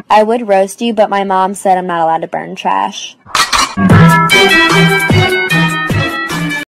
I would roast you, but my mom said I'm not allowed to burn trash.